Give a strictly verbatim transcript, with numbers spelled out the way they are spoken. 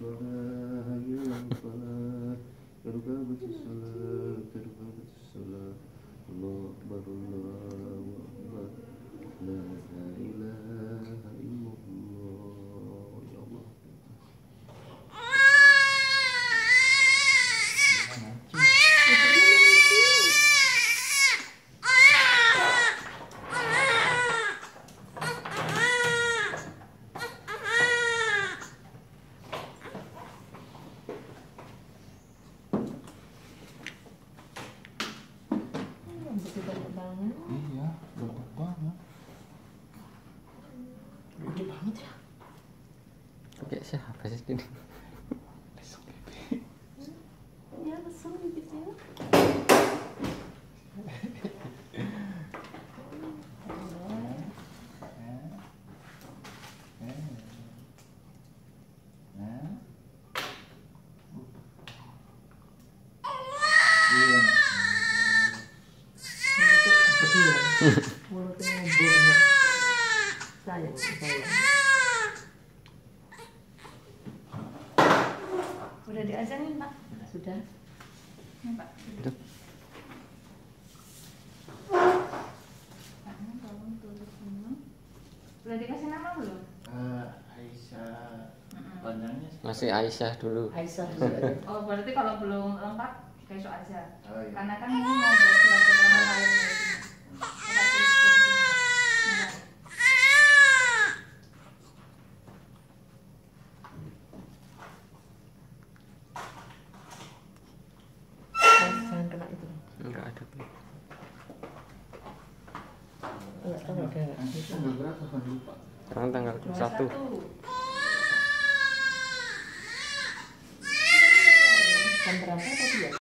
Iya, banyak banget. Gede banget ya. Oke, siapa sih ini? Ya, lesung gitu ya. Mulutnya ngobor. Sayang, sayang. Udah diazanin, Pak? Sudah. Ini, Pak. Tuh. Paknya tolong tulis semua. Udah dikasih nama belum? Uh, Aisyah. Panjangnya Masih Aisyah dulu. Aisyah dulu. Oh, berarti kalau belum lengkap besok aja. Oh, iya. Karena kan ini mau buat surat keterangan lahir dari sini. Kita tulis dari sini, Pak. Jangan kena itu. Enggak ada. Enggak tahu ada. tanggal berapa kan lupa? Sekarang tanggal dua puluh satu. Jam berapa?